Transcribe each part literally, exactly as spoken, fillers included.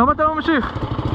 למה אתה לא ממשיך?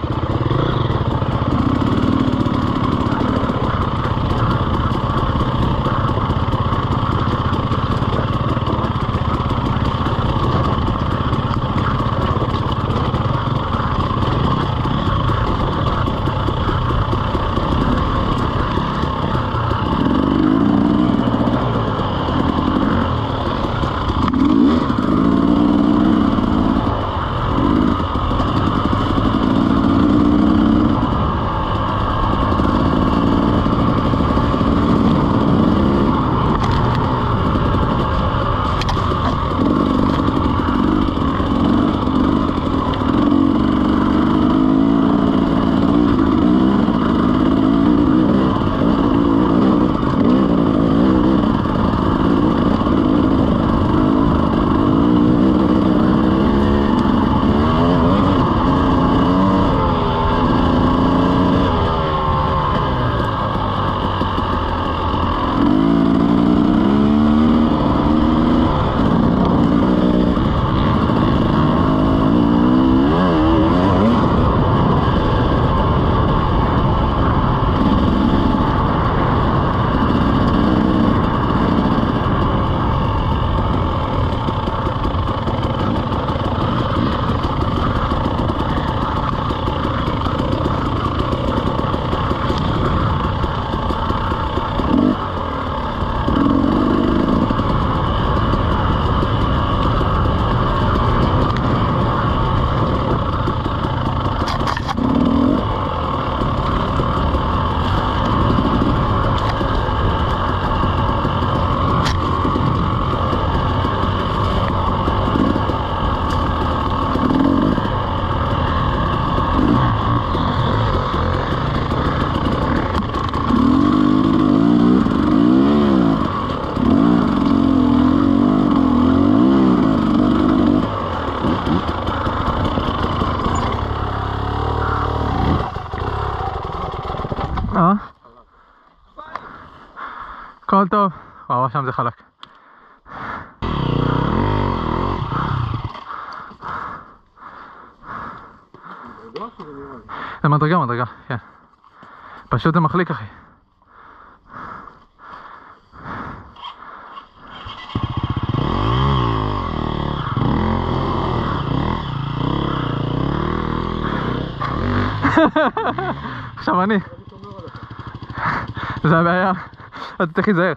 אה? הכל טוב. וואו, שם זה חלק. זה מדרגה, מדרגה, כן. פשוט זה מחליק, אחי. עכשיו אני. זה הבעיה. אתה צריך להיזהר.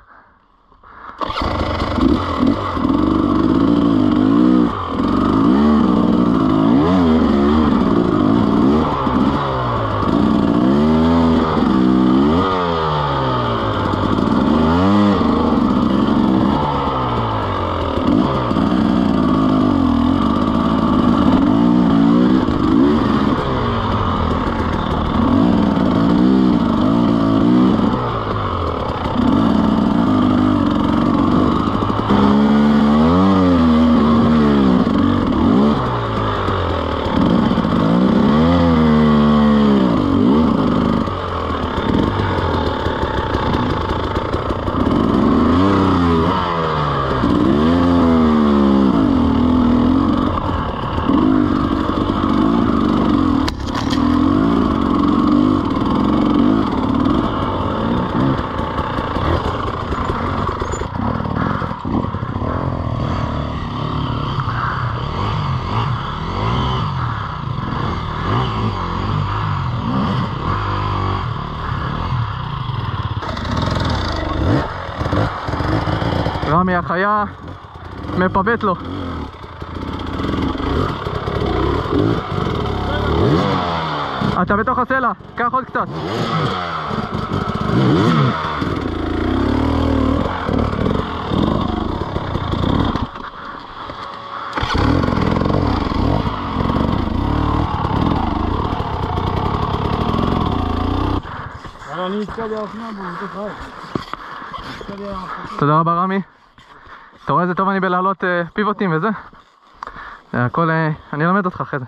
רמי החיה מפבט לו. אתה בתוך הסלע, קח עוד קצת. תודה רבה רמי. אתה רואה איזה טוב אני בלהעלות פיבוטים וזה? זה הכל, אני אלמד אותך אחרי זה.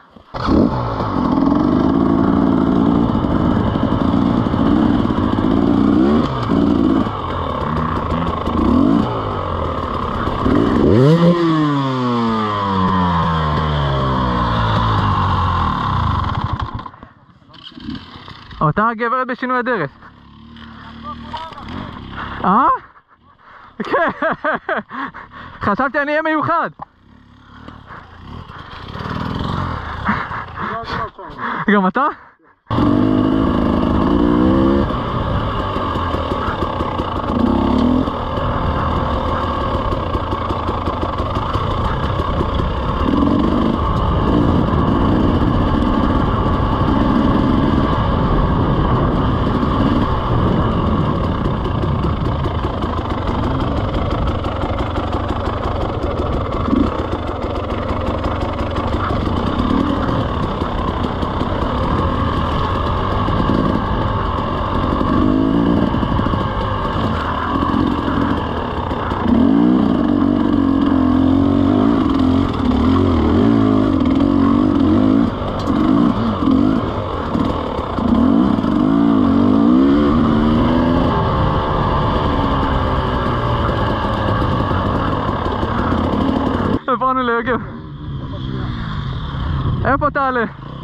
אותה הגברת בשינוי אדרת. אה? כן. חשבתי אני אהיה מיוחד. גם אתה? עברנו ליגב. איפה תעלה?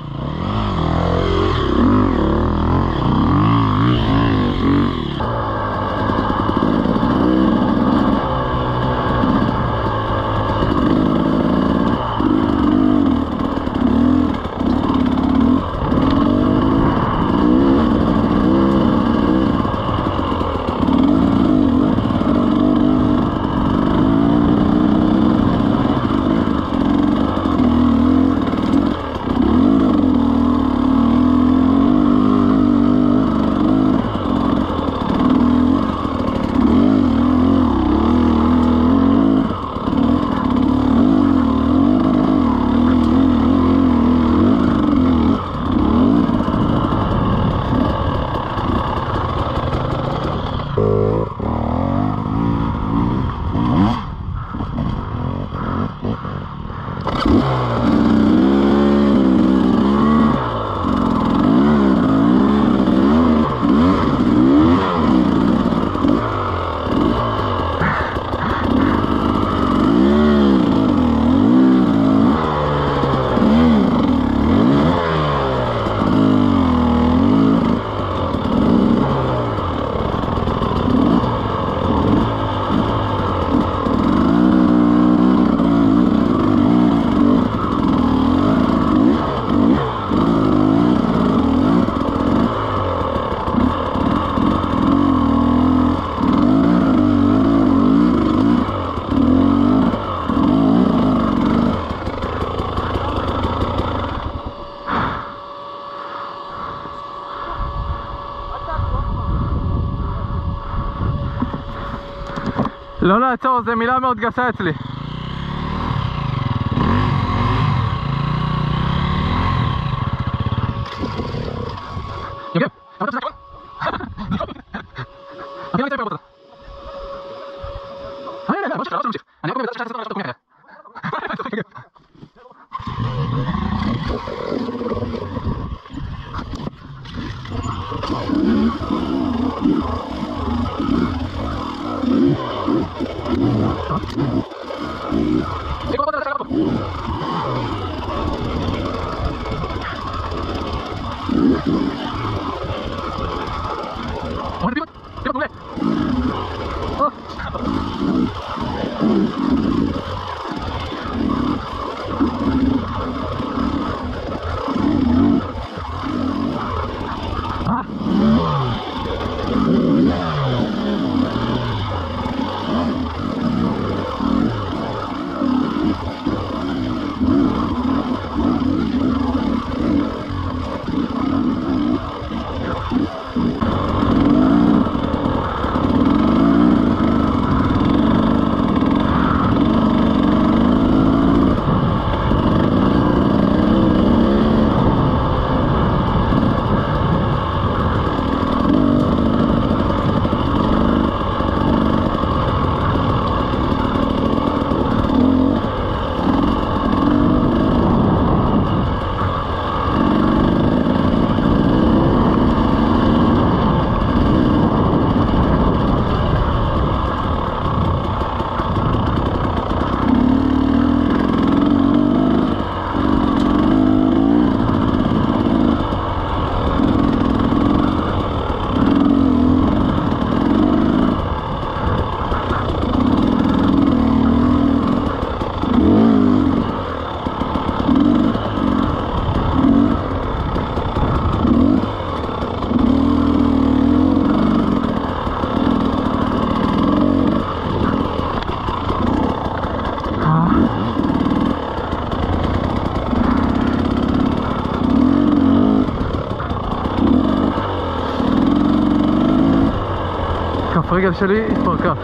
לא לעצור, זו מילה מאוד גסה אצלי. יוגב, אתה רוצה שתקרון? אני לא מצטער פרבות אותה. אני לא יודע, בוא שחרר, לא נמשיך. אני רק אומר בצד שחרר לסתור על השתות קומי אחריה. Ecco, guarda, c'è Guarda, prima, prima con lei. Oh. Ah. רגל שלי התפרקה.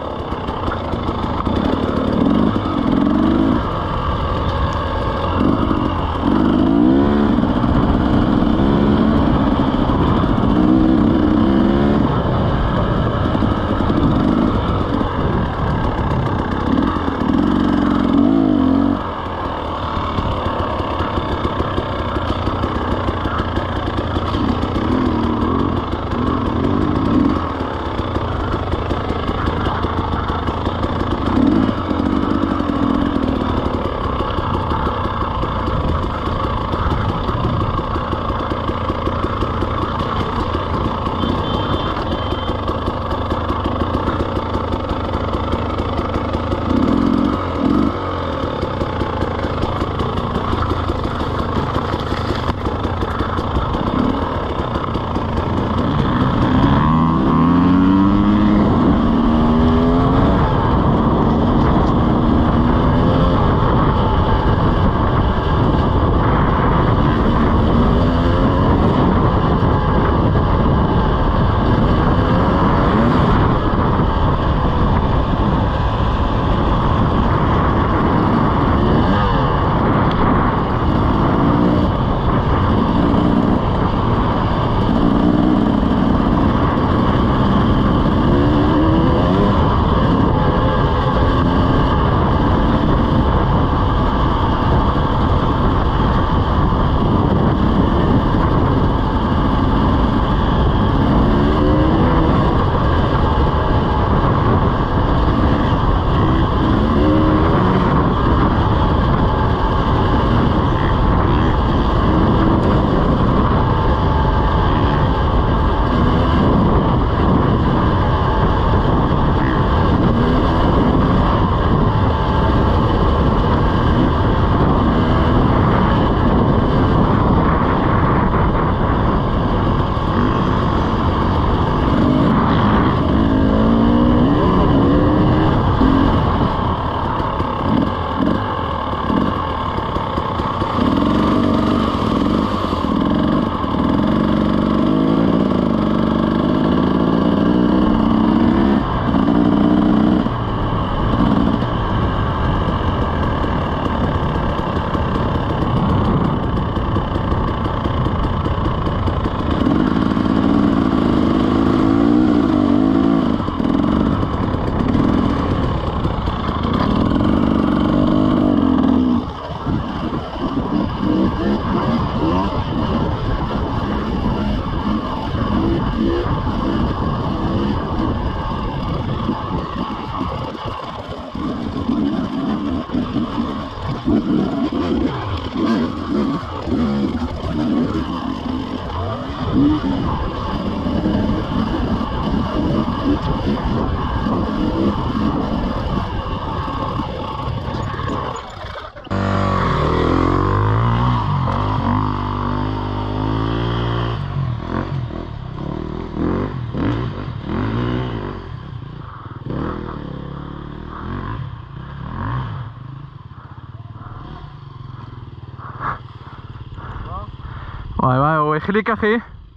וואי וואי, הוא החליק אחי.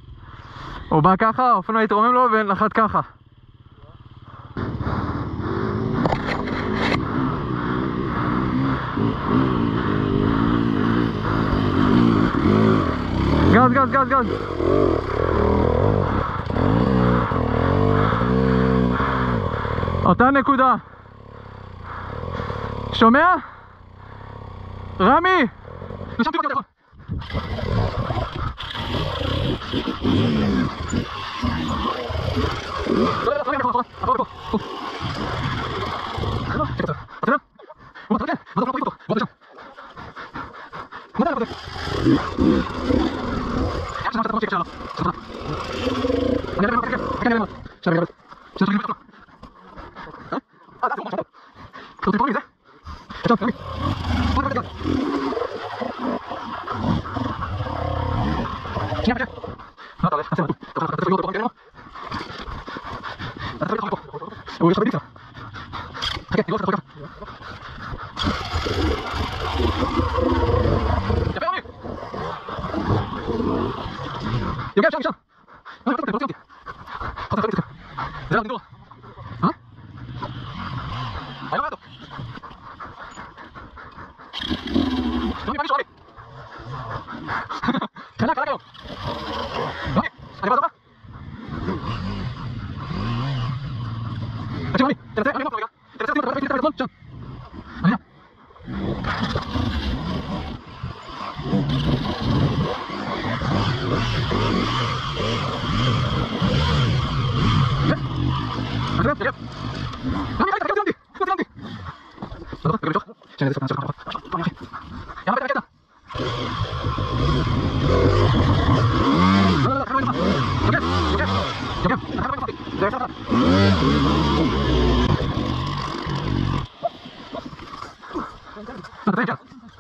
הוא בא ככה, האופנוע התרומם לו ונחת ככה. גז גז גז גז. אותה נקודה. שומע? רמי! נשמתי בקטע יכול. יוגב, שם, שם! לא, לא, לא, לא, לא, לא, לא, לא, לא, לא, לא, חלק, חלק היום. רמי, אני בא, זה בא. תקשיב רמי, תנסה, רמי נוף רגע. תנסה לשים את הטלפון, שם. אני נע. אני נע, תגיע. רמי, תגיע, תגיע, תגיע, תגיע. לא, תגיע למשוך. שאני איזה ספק, נמשוך, נמשוך. רמי, אחי. יאללה, בטח, בטח. לא, לא, לא, חבר'ה, נגמר. יוגב, יוגב, יוגב, אתה חבר'ה נגמרתי. זה ישר אחת. אתה תהיה כאן.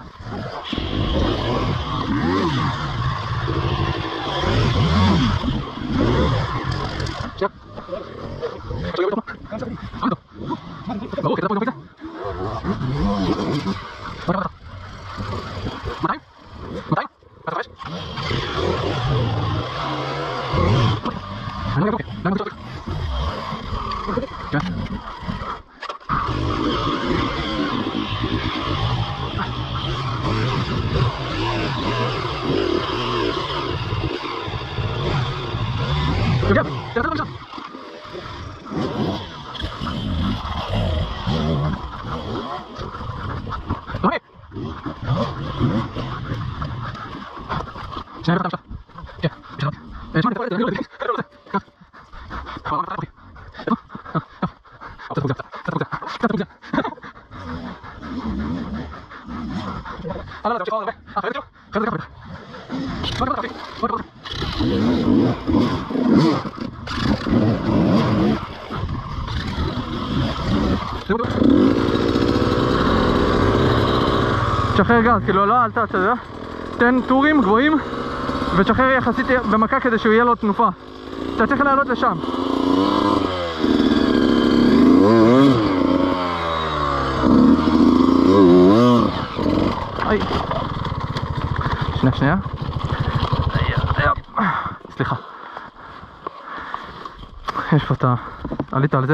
שנייה. עכשיו יוגב אותו. עמדו. ברור, כזה פה, כזה פה. בוא נקרא. מאתיים? מאתיים? מאתיים וחמש? אני לא אוקיי, למה זה אוקיי? כן. יוגב, תנסה את המשם. רמי! שנייה, נראה את המשם. כן, בשלט. שמע, תתפרט, אני לא יודעת, אני לא יודעת. כך. כבר, רמי, תתפרט אותי. איפה? איפה? קצת פוגזיה, קצת פוגזיה, קצת פוגזיה. אה, לא, לא, תמשיך עוד הרבה. אה, חייבת שלו? חייבת לקחת בטח. בוא נקרא אותך, בוא נקרא אותך. תשחרר גז, כאילו לא עלתה, אתה יודע? תן טורים גבוהים ותשחרר יחסית במכה כדי שהוא יהיה לו תנופה. אתה צריך לעלות לשם. איי. שנייה, שנייה. סליחה. יש פה את ה... עלית על זה.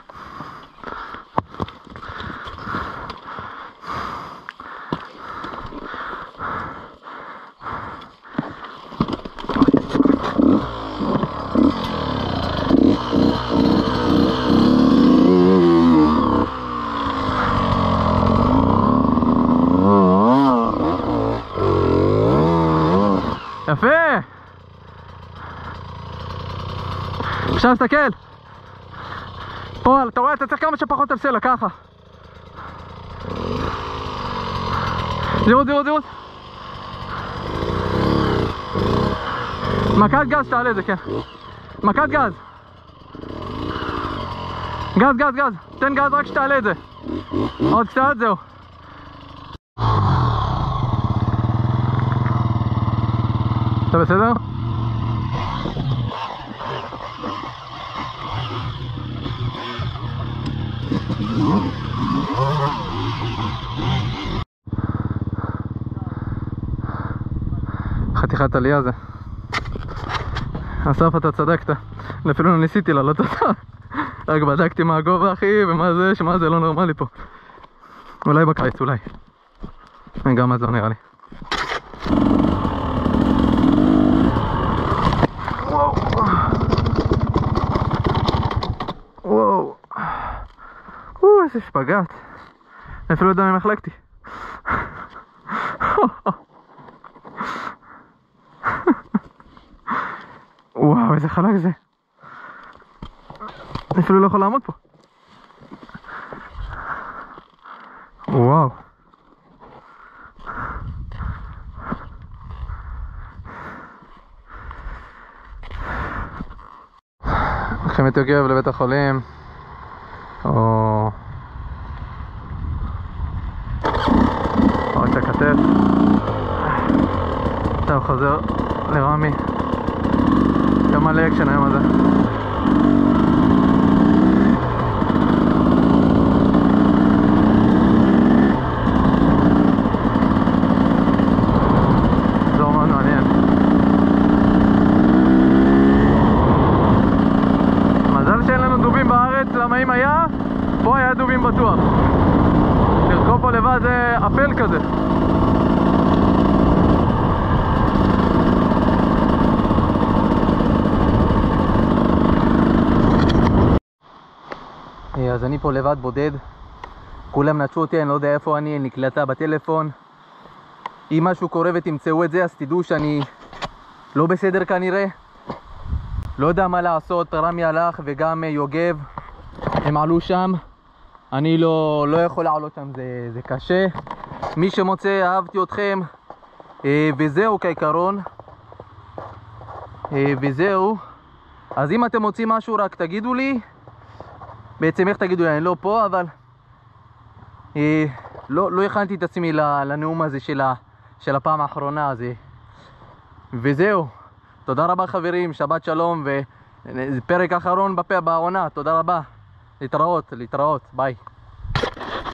יפה! עכשיו תסתכל! פה, אתה רואה? אתה צריך כמה שפחות על סלע, ככה. זירות, זירות, זירות. מכת גז תעלה את זה, כן. מכת גז. גז, גז, גז. תן גז רק שתעלה את זה. עוד קצת, זהו. אתה בסדר? חתיכת עלייה זה. אסף, אתה צדקת. אפילו ניסיתי לעלות אותה. רק בדקתי מה הגובה אחי ומה זה, שמה זה לא נורמלי פה. אולי בקיץ, אולי. גם אז לא נראה לי. וואו. וואו. וואו, איזה שפגעת. אפילו לא יודע אם החלקתי. וואו, איזה חלק זה. אני אפילו לא יכול לעמוד פה. וואו. לוקחים את יוגב לבית החולים, או או את הכתף. עכשיו חוזר לרמי. גם מלא אקשן היום הזה. זו מאוד מעניין. מזל שאין לנו דובים בארץ, למה אם היה, פה היה דובים בטוח. לרכוב פה לבד זה אפל כזה. אז אני פה לבד בודד, כולם נטשו אותי, אני לא יודע איפה אני, אני נקלטה בטלפון. אם משהו קורה ותמצאו את זה, אז תדעו שאני לא בסדר כנראה. לא יודע מה לעשות, רמי הלך וגם יוגב, הם עלו שם. אני לא, לא יכול לעלות שם, זה, זה קשה. מי שמוצא, אהבתי אתכם. אה, וזהו כעיקרון. אה, וזהו. אז אם אתם מוצאים משהו, רק תגידו לי. בעצם איך תגידו לי, אני לא פה, אבל אה, לא, לא הכנתי את עצמי לנאום הזה של, ה, של הפעם האחרונה הזה. וזהו. תודה רבה חברים, שבת שלום, ופרק אחרון בפה בעונה. תודה רבה. להתראות, להתראות, ביי.